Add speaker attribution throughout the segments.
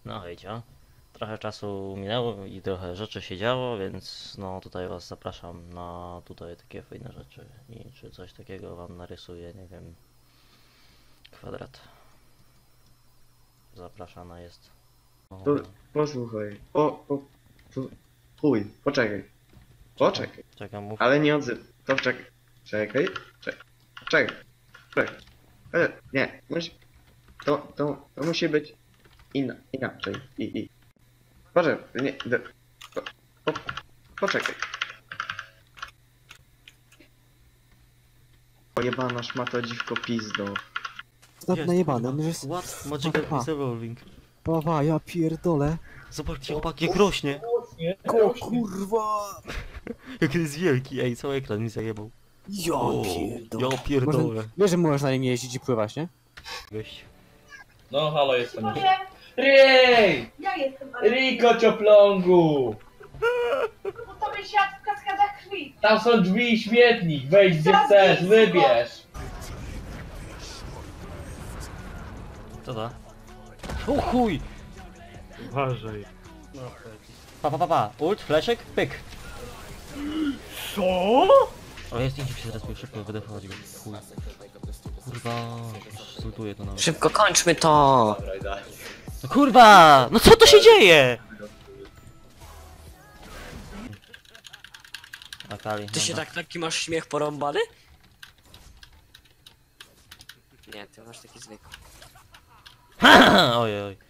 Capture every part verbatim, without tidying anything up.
Speaker 1: No hejcia. Trochę czasu minęło i trochę rzeczy się działo, więc no tutaj was zapraszam na tutaj takie fajne rzeczy. I czy coś takiego wam narysuję, nie wiem. Kwadrat. Zapraszana jest. O,
Speaker 2: To, posłuchaj. O, o, po, chuj, poczekaj. Poczekaj.
Speaker 1: czekam, mów.
Speaker 2: Ale nie odzyw. To czekaj. Czekaj. Czekaj. Czekaj. Czekaj. E, nie, musi... To, to, to musi być inna, inaczej. I, i. Poczekaj, nie, de, po, po, poczekaj. Pojebana szmato dziwko pizdo.
Speaker 3: Stop najebany, on już jest...
Speaker 1: What? Magical
Speaker 3: Aha.
Speaker 1: is evolving.
Speaker 3: Pawa, ja pierdolę.
Speaker 1: Zobaczcie chłopaki, jak rośnie.
Speaker 3: O kurwa!
Speaker 1: Jak jest wielki, ej, cały ekran mi zajebał.
Speaker 3: Ja
Speaker 1: O,
Speaker 3: pierdolę.
Speaker 1: ja pierdolę.
Speaker 3: Można- Wiesz, że możesz na nim jeździć i pływać, nie?
Speaker 1: Gość.
Speaker 4: No halo, jestem już.
Speaker 5: Może
Speaker 4: Rej!
Speaker 5: ja jestem, ale
Speaker 4: Riko cioplągu!
Speaker 5: bo to byś jadł w kaskadach krwi.
Speaker 4: Tam są drzwi i śmietnik, wejdź gdzie chcesz, wybierz!
Speaker 1: Co to? O chuj!
Speaker 6: Uważaj.
Speaker 1: Pa pa pa pa, ult, fleszek, pyk.
Speaker 6: Co?
Speaker 1: O, jest zdjęcie się teraz szybko będę wchodził. Chuj. Kurwa, zultuję to nawet.
Speaker 7: Szybko kończmy to!
Speaker 1: No kurwa! No co to się dzieje? Akali,
Speaker 7: Ty się
Speaker 1: dobra.
Speaker 7: tak taki masz śmiech porąbany? Nie, ty masz taki zwykły.
Speaker 1: Oj, oj.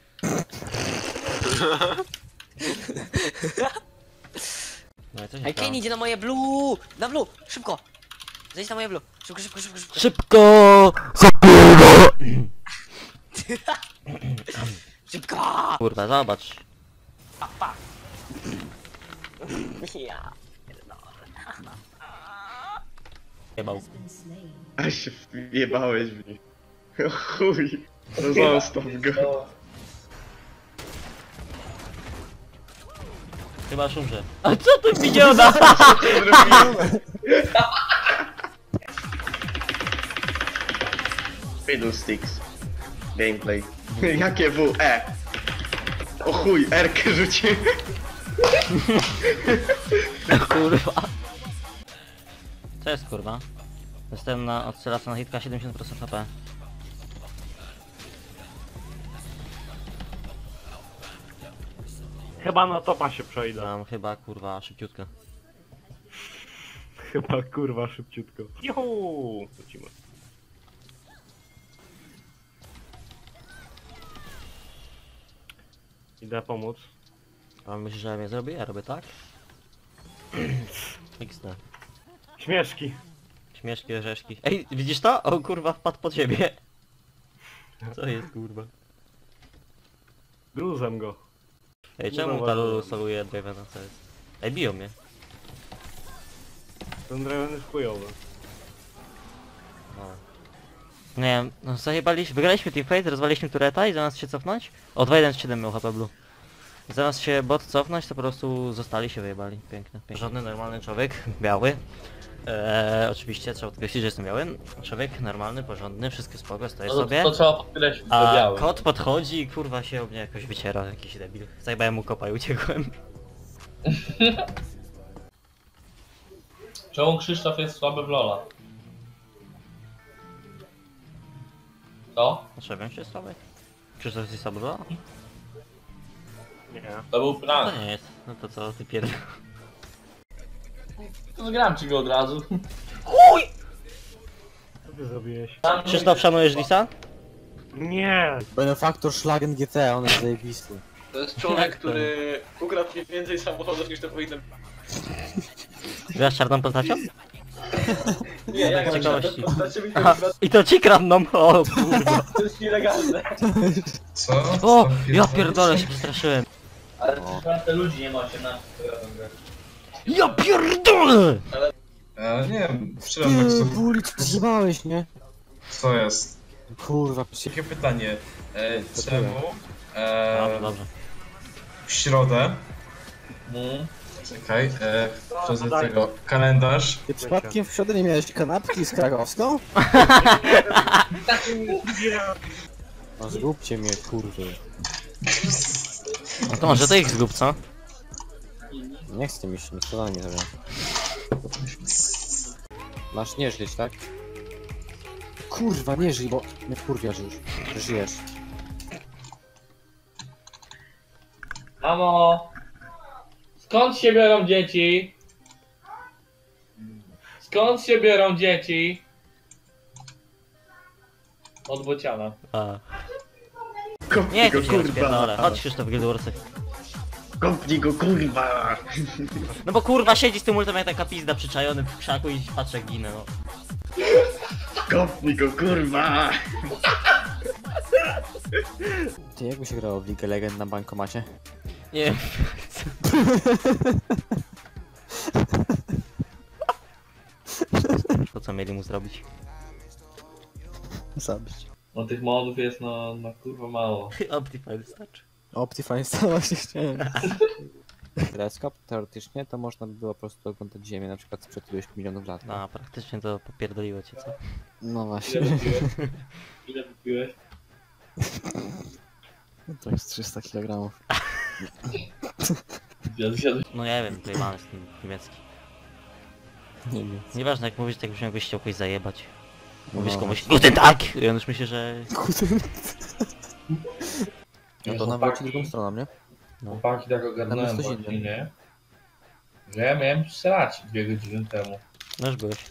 Speaker 1: No i co się
Speaker 7: Ej,
Speaker 1: stało?
Speaker 7: Kane idzie na moje blue! Na blue! Szybko! Zejdź na moje blue! Szybko, szybko, szybko, szybko!
Speaker 1: Szybko! Zakurwa!
Speaker 7: Szybko!
Speaker 1: Kurwa, zobacz.
Speaker 7: Pa, pa! Ja.
Speaker 1: Jebał.
Speaker 2: A się wjebałeś w nich. O chuj. No zostaw go.
Speaker 1: Chyba szumrze. A co tu widziona?
Speaker 2: Fiddlesticks. Gameplay. Jakie W? E. O chuj, R-kę rzuciłem.
Speaker 1: Kurwa. Co jest kurwa? Jestem na odstrzelacza na hitka siedemdziesiąt procent H P.
Speaker 6: Chyba na topa się przejdę.
Speaker 1: Mam chyba kurwa szybciutko.
Speaker 6: Chyba kurwa szybciutko. Juhu! Lecimy. Idę pomóc.
Speaker 1: A myślisz, że ja mnie zrobię? Ja robię tak? X D.
Speaker 6: Śmieszki.
Speaker 1: Śmieszki, orzeszki. Ej, widzisz to? O kurwa, wpadł pod siebie. Co jest kurwa?
Speaker 6: Gruzem go.
Speaker 1: Ej,
Speaker 6: Nie
Speaker 1: czemu ta
Speaker 6: zauważyłem.
Speaker 1: Lulu soluje Dravena, co jest? Ej, biją mnie.
Speaker 6: Ten Draven jest chujowy.
Speaker 1: No. Nie wiem, no zajebaliśmy, wygraliśmy teamfight, rozwaliliśmy tureta i zamiast się cofnąć... O, dwa jeden siedem miał H P blue. I zamiast się bot cofnąć, to po prostu zostali się wyjebali. Piękne, piękne. Żadny normalny człowiek, biały. Eee, oczywiście trzeba podkreślić, że jestem biały. Człowiek normalny, porządny, wszystko spoko, stoję
Speaker 4: No to,
Speaker 1: sobie.
Speaker 4: to trzeba podkreślić, to
Speaker 1: A
Speaker 4: białe.
Speaker 1: kot podchodzi i kurwa się o mnie jakoś wyciera, jakiś debil. Zajebałem mu kopa i uciekłem.
Speaker 4: Czemu Krzysztof jest słaby w Lola? Co?
Speaker 1: Dlaczego się słaby? Czy to jest słaby? No
Speaker 6: Nie.
Speaker 4: To był prank.
Speaker 1: nie jest. No to co, ty pierdol.
Speaker 4: To zgram ci go od razu.
Speaker 6: Co ty zrobiłeś?
Speaker 1: Krzysztof, szanujesz Lisa?
Speaker 6: Nie!
Speaker 3: Benefaktor Schlagen G T, on jest zajebisty.
Speaker 8: To jest człowiek, który ukradł mi więcej samochodów niż to powinno być.
Speaker 1: Grasz czarną postacią?
Speaker 8: Nie, jak
Speaker 1: Ciekawości.
Speaker 8: postacie mi to
Speaker 1: Aha,
Speaker 8: ukradł,
Speaker 1: i to ci kradną, o kurwa.
Speaker 8: to jest nielegalne.
Speaker 9: Co?
Speaker 1: O, ja pierdolę, się przestraszyłem.
Speaker 4: Ale te ludzi nie ma osiemnaście, które tam gra.
Speaker 1: Ja pierdolę!
Speaker 9: E, nie wiem, wczoraj tak
Speaker 3: Ty,
Speaker 9: sobie...
Speaker 3: Buli, ty zjebałeś, nie?
Speaker 9: Co jest?
Speaker 3: Kurwa, psie.
Speaker 9: Takie pytanie. E, czemu
Speaker 1: Dobrze,
Speaker 9: e,
Speaker 1: dobrze.
Speaker 9: w środę,
Speaker 4: Mm.
Speaker 9: czekaj, e, wchodzę do tego, kalendarz,
Speaker 3: Ty przypadkiem w środę nie miałeś kanapki z krakowską? No zróbcie mnie, kurwy.
Speaker 1: No to może to ich zgub, co?
Speaker 3: Nie chcę mi się, nic to nie zrobię. Masz nie żyć, tak? Kurwa, nie żyj, bo mnie wkurwiasz już. Że żyjesz.
Speaker 4: Mamo! Skąd się biorą dzieci? Skąd się biorą dzieci? Od bociana.
Speaker 1: A.
Speaker 2: Kopnij
Speaker 1: Nie,
Speaker 2: go,
Speaker 1: tu się rozpierdolę.
Speaker 2: kurwa!
Speaker 1: Chodź Krzysztof Guild Warsy.
Speaker 2: Kopnij go, kurwa!
Speaker 1: No bo kurwa siedzi z tym ultem jak taka pizda przyczajony w krzaku i patrzę jak ginę, no.
Speaker 2: Kopnij go, kurwa!
Speaker 3: Ty, jakby się grało w League Legend na bankomacie?
Speaker 1: Nie wiem. To co mieli mu zrobić?
Speaker 3: Zabić.
Speaker 4: No tych modów jest no, no kurwa mało.
Speaker 1: Optifine wystarczy.
Speaker 3: Optifine, to właśnie chciałem. Teleskop, teoretycznie to można by było po prostu oglądać Ziemię, na przykład sprzed iluś milionów lat.
Speaker 1: No, praktycznie to popierdoliło cię, co?
Speaker 3: No
Speaker 4: Ile
Speaker 3: właśnie.
Speaker 4: wypiłeś? Ile wypiłeś?
Speaker 3: To jest trzysta kilogramów.
Speaker 4: Zjadł, zjadł.
Speaker 1: No nie wiem, tutaj mamy z tym niemiecki.
Speaker 3: Nie wiem.
Speaker 1: Nieważne jak mówisz, tak jakbyś miał chciał kogoś zajebać. Mówisz
Speaker 3: No
Speaker 1: komuś, guten tak! I on już myśli, że...
Speaker 3: No to nawet ci drugą stroną, nie?
Speaker 4: Chłopaki tak ogarnąłem
Speaker 3: Tam jest coś
Speaker 4: właśnie, nie? Że ja miałem srać dwie godziny temu.
Speaker 1: No już byłeś.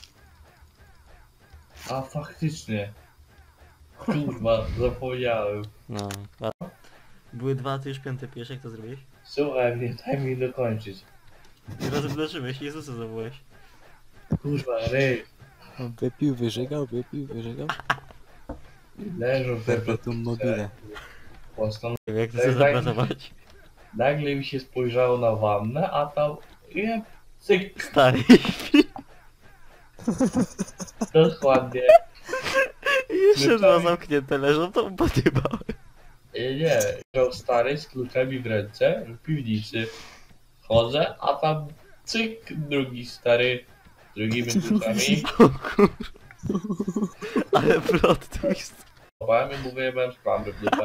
Speaker 4: A faktycznie. Kurwa, zapomniałem.
Speaker 1: No. a- Były dwa, ty już piąte pijesz, jak to zrobiłeś?
Speaker 4: Słuchaj mnie, daj mi dokończyć.
Speaker 1: I razem dlaczyłeś, Jezusa zawołałeś.
Speaker 4: Kurwa, rej.
Speaker 3: On wypił, wyżygał, wypił, wyżygał.
Speaker 4: Leżą w
Speaker 3: Perpetuum mobile.
Speaker 4: Postanowiłem.
Speaker 1: Nie wiem, jak to
Speaker 4: Tak,
Speaker 1: chcesz
Speaker 4: tak.
Speaker 1: zapracować.
Speaker 4: Nagle mi się spojrzało na wannę, a tam... Je, cyk,
Speaker 1: Stary.
Speaker 4: dokładnie.
Speaker 1: Jeszcze dwa zamknięte leżą, to podjebałem.
Speaker 4: Nie, nie. Leżał stary z kluczami w ręce w piwnicy. Chodzę, a tam cyk, drugi stary z drugimi kluczami.
Speaker 1: O kur... Ale plot twist.
Speaker 4: Chowałem i mu wyjebałem szklankę w dupę.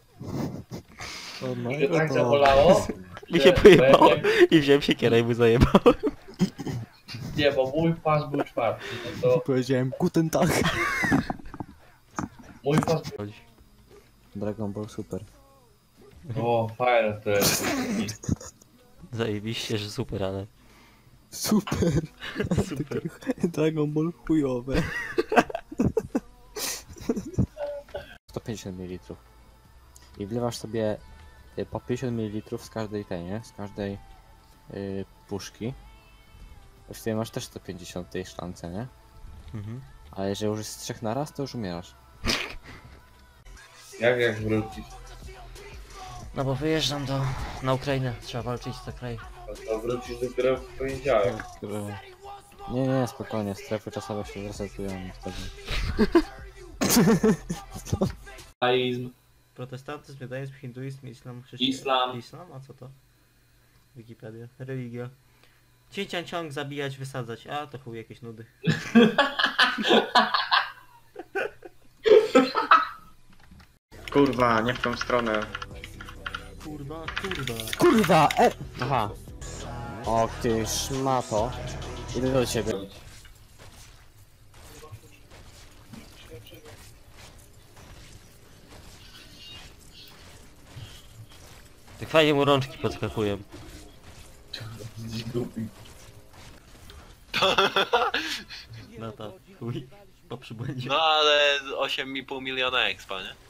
Speaker 3: O no,
Speaker 4: I to tak
Speaker 3: to...
Speaker 4: zabolało,
Speaker 1: Mi
Speaker 4: że
Speaker 1: się pojebało
Speaker 4: byłem jak-
Speaker 1: i wziąłem siekierę i mu zajebałem.
Speaker 4: Nie, bo mój pas był czwarty, no to
Speaker 3: Powiedziałem guten tak.
Speaker 4: mój pas...
Speaker 3: Dragon Ball Super.
Speaker 4: O, fajne to jest.
Speaker 1: Zajebiście, że super, ale...
Speaker 3: Super.
Speaker 1: Super.
Speaker 3: Dragon Ball chujowe. sto pięćdziesiąt mililitrów. I wlewasz sobie y, po pięćdziesiąt mililitrów z każdej tej, nie? Z każdej y, puszki. Właściwie masz też sto pięćdziesiąt w tej szklance, nie?
Speaker 1: Mhm.
Speaker 3: Ale jeżeli już jest z trzech naraz, to już umierasz.
Speaker 4: Jak jak wrócić?
Speaker 1: No bo wyjeżdżam do... na Ukrainę, trzeba walczyć za kraj.
Speaker 4: No to wrócisz dopiero w poniedziałek.
Speaker 3: Które... Nie, nie, spokojnie, strefy czasowe się resetują wtedy.
Speaker 4: Aizm.
Speaker 1: Protestantyzm, judaizm, hinduizm, islam, chrześcijaństwo.
Speaker 4: Islam.
Speaker 1: Islam? A co to? Wikipedia. Religia. Cień, cień, ciąg, zabijać, wysadzać. A, to chuj, jakieś nudy.
Speaker 2: Kurwa, nie w tą stronę.
Speaker 1: Kurwa, kurwa.
Speaker 3: Kurwa! E! Aha. O ty szmato. Idę do ciebie.
Speaker 1: Tak fajnie mu rączki podskakują.
Speaker 4: Jesteś głupi.
Speaker 1: No to chuj. Po przybłędzie.
Speaker 10: No ale osiem i pół miliona expa, nie?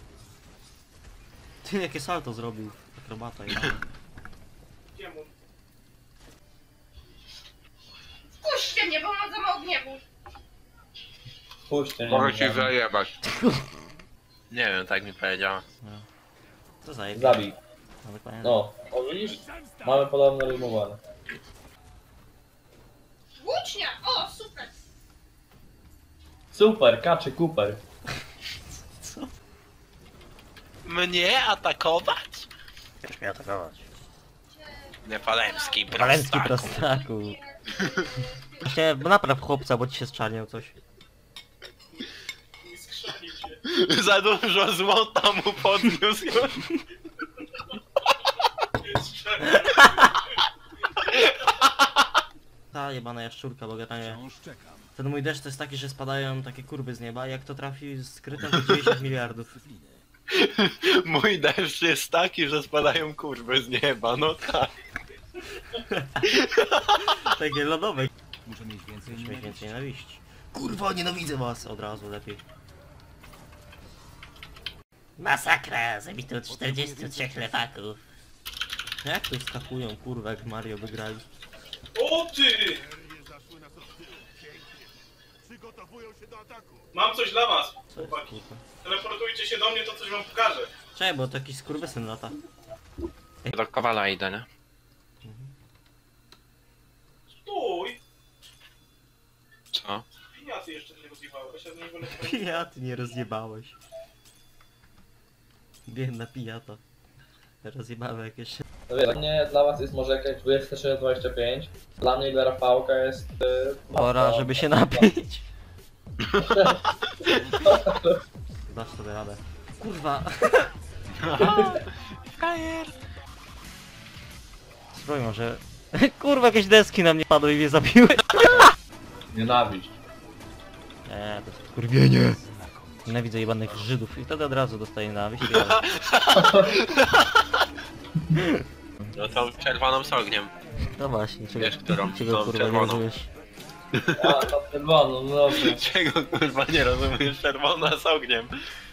Speaker 1: Ty jakie salto zrobił. Akrobata i
Speaker 5: Puśćcie mnie, bo mam za mało gniewu.
Speaker 4: Puść, nie
Speaker 10: Mogę
Speaker 4: nie
Speaker 10: ci
Speaker 4: nie.
Speaker 10: zajebać. Nie wiem, tak mi powiedziała.
Speaker 1: Co za jeb...
Speaker 4: Zabij.
Speaker 1: No dokładnie.
Speaker 4: No, o widzisz? Mamy podobne rozmowane.
Speaker 5: Włócznia! O, super!
Speaker 4: Super, kaczy Cooper.
Speaker 10: Mnie atakować?
Speaker 1: Chcesz mnie atakować.
Speaker 10: Niepalemski,
Speaker 1: Walenski
Speaker 10: prostaku.
Speaker 1: prostaku. Właśnie napraw chłopca, bo ci się strzaniał coś.
Speaker 10: Za dużo złota mu podniósł.
Speaker 1: Ta jebana jaszczurka, bo generalnie ten mój deszcz to jest taki, że spadają takie kurby z nieba, jak to trafi z skrytem to dziewięćdziesiąt miliardów.
Speaker 10: Mój deszcz jest taki, że spadają kurwy z nieba, no tak.
Speaker 1: Takie lodowe. Muszę mieć więcej nienawiści. Kurwa, nienawidzę was! Od razu lepiej. Masakra! Zabito czterdziestu trzech lewaków. Jak tu skakują, kurwa, jak Mario wygrali.
Speaker 8: O ty! Mam coś dla was,
Speaker 1: Co jest,
Speaker 8: chłopaki.
Speaker 1: kurwa?
Speaker 8: Teleportujcie się do mnie, to coś wam pokażę.
Speaker 1: Czekaj, bo to jakiś skurwysyn lata.
Speaker 10: Do kowala idę, nie?
Speaker 8: Stój!
Speaker 10: Co?
Speaker 8: Piniaty jeszcze nie rozjebałeś, ja z niego lecę.
Speaker 1: Ja ty nie rozjebałeś. Biedna pijata. Rozjebałem jakieś...
Speaker 4: No wie, dla mnie, dla was jest może jakieś dwadzieścia trzy dwadzieścia pięć. Dla mnie i dla Rafałka jest... Yy,
Speaker 1: Pora, żeby się napić. Dasz sobie radę. Kurwa. Spróbuj może... Kurwa, jakieś deski na mnie padły i mnie zabiły.
Speaker 4: Nienawiść.
Speaker 1: Eee, to jest kurwienie. Nienawidzę jebanych Żydów i wtedy od razu dostaję nienawiść.
Speaker 10: No to czerwoną z ogniem.
Speaker 1: No właśnie, czego,
Speaker 10: Wiesz, którą?
Speaker 1: czego
Speaker 10: Tą
Speaker 1: kurwa nie
Speaker 10: czerwoną.
Speaker 1: rozumiesz?
Speaker 4: A, to czerwono, no dobrze.
Speaker 10: Czego kurwa nie rozumiesz? Czerwona z ogniem.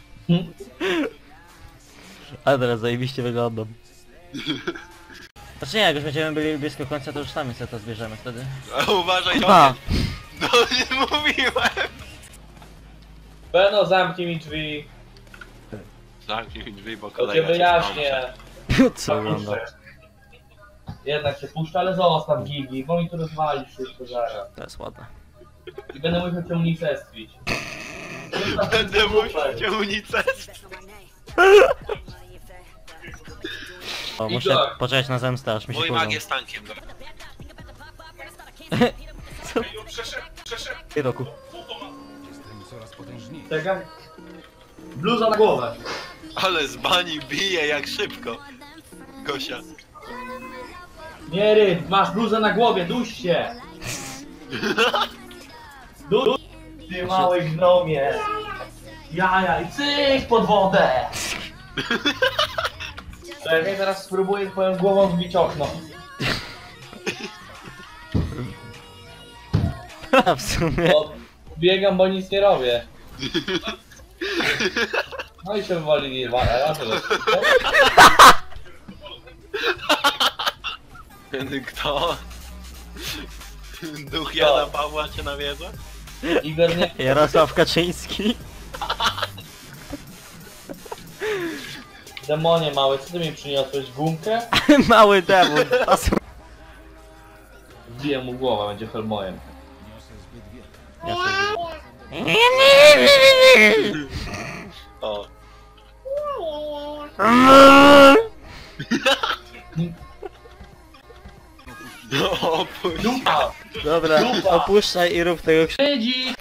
Speaker 1: Ale teraz zajebiście wyglądam. Znaczy nie, jak już będziemy byli blisko końca, to już sami sobie to zbierzemy wtedy.
Speaker 10: A uważaj,
Speaker 1: Kurwa!
Speaker 10: ogień. No nie mówiłem!
Speaker 4: Beno, zamknij mi drzwi.
Speaker 10: Zamknij mi drzwi, bo
Speaker 4: To
Speaker 10: kolega
Speaker 4: cię
Speaker 10: cię
Speaker 4: wyjaśnię.
Speaker 1: Co wygląda?
Speaker 4: Jednak się puszcza, ale zostaw gigi, bo mi tu rozwalisz wszystko zaraz.
Speaker 1: To jest ładne.
Speaker 4: I będę musiał cię unicestwić.
Speaker 10: Będę musiał cię unicestwić.
Speaker 1: O,
Speaker 4: I
Speaker 1: muszę
Speaker 4: tak.
Speaker 1: poczekać na zemstę, aż mi się
Speaker 10: Mój
Speaker 1: pójdą.
Speaker 10: mag jest tankiem.
Speaker 8: Przeszedł, przeszedł.
Speaker 1: Ty roku.
Speaker 4: Czekaj. Bluza na głowę.
Speaker 10: Ale z bani bije jak szybko. Gosia.
Speaker 4: Nie ryb, masz bluzę na głowie, duś się! Du Ty mały gnomie! Jaja i cyk pod wodę! Czekaj, teraz spróbuję twoją głową zbić okno.
Speaker 1: W sumie.
Speaker 4: Bo biegam, bo nic nie robię. No i się wywalili, a ja to
Speaker 10: Kto? Duch Jana Pawła cię nawiedza?
Speaker 4: Igor nie...
Speaker 1: Jarosław Kaczyński.
Speaker 4: Demonie mały, co ty mi przyniosłeś? Gumkę?
Speaker 1: Mały demon. Pasu-
Speaker 4: Wbiję mu głowę, będzie helmojem.
Speaker 1: Ja sobie...
Speaker 10: O. No opuść.
Speaker 4: Dupa!
Speaker 1: Dobra,
Speaker 4: Dupa.
Speaker 1: opuszczaj i rób tego krzyka.
Speaker 4: Siedzi!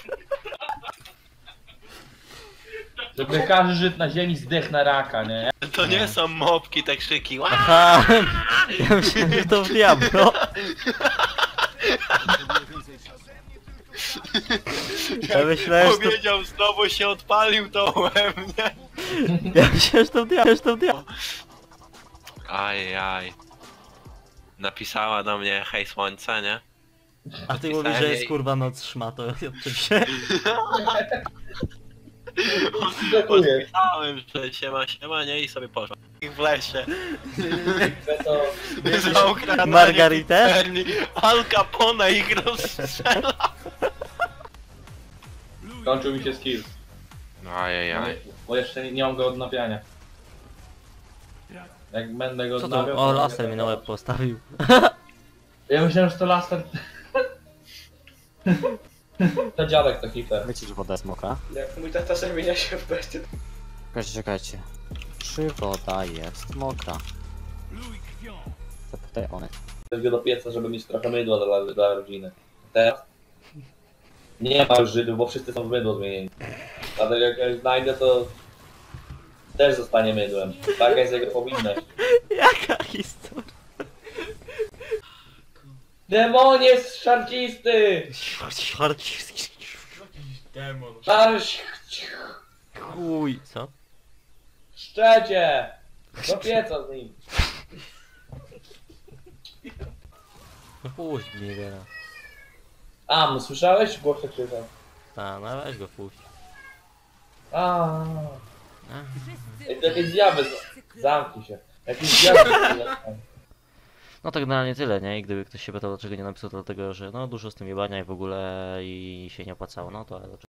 Speaker 4: Żeby każdy Żyd na ziemi zdech na raka, nie?
Speaker 10: To nie są mopki te krzyki. Ła!
Speaker 1: Aha, ja myślałem, że to w Diablo. Ja myślałem, że to...
Speaker 10: Powiedział, znowu się odpalił to we mnie.
Speaker 1: Ja myślałem, że to w Diablo, że to w Diablo.
Speaker 10: Aj, aj. Napisała do mnie hej słońce, nie?
Speaker 1: A ty mówisz, że jest kurwa noc szmato, oczywiście.
Speaker 10: Odpisałem, że siema, siema, nie? I sobie poszła. W lesie.
Speaker 4: To...
Speaker 10: Za okradanie
Speaker 1: Margaritę?
Speaker 10: pizzerii. Al Capone ich rozstrzela.
Speaker 4: Kończył mi się skill.
Speaker 10: Ajajaj.
Speaker 4: Bo jeszcze nie, nie mam go odnawiania. Jak będę go
Speaker 1: Co
Speaker 4: odnawiał...
Speaker 1: to? O,
Speaker 4: to
Speaker 1: laser
Speaker 4: będę
Speaker 1: mi na łeb postawił.
Speaker 4: Ja myślałem, że to laser... To dziadek to hiper.
Speaker 3: Wiecie, że woda jest mokra?
Speaker 8: Jak mój tata zamienia się w bestię.
Speaker 3: Czekajcie, czekajcie. Czy woda jest mokra? Zapytaj one.
Speaker 4: Weź go do pieca, żeby mieć trochę mydła dla, dla rodziny. Teraz? Nie ma już Żydów, bo wszyscy są w mydło zmienieni. Dlatego jak ja znajdę, to... też zostanie mydłem. Taka jest jego powinność.
Speaker 1: Jaka historia?
Speaker 4: Demonie szarcisty!
Speaker 8: Demon.
Speaker 4: Szarś...
Speaker 1: Chuj, co?
Speaker 4: Szczecie! Do pieca z nim.
Speaker 1: No puść mnie, wiele.
Speaker 4: A, no słyszałeś? Głośno krzyczał.
Speaker 1: A, no weź go puść.
Speaker 4: A.
Speaker 1: A.
Speaker 4: Ej, to jakieś zjawy. Zamknij się. Jakieś zjawy.
Speaker 1: No to generalnie tyle, nie? I gdyby ktoś się pytał, dlaczego nie napisał, to dlatego, że no dużo z tym jebania i w ogóle i się nie opłacało, no to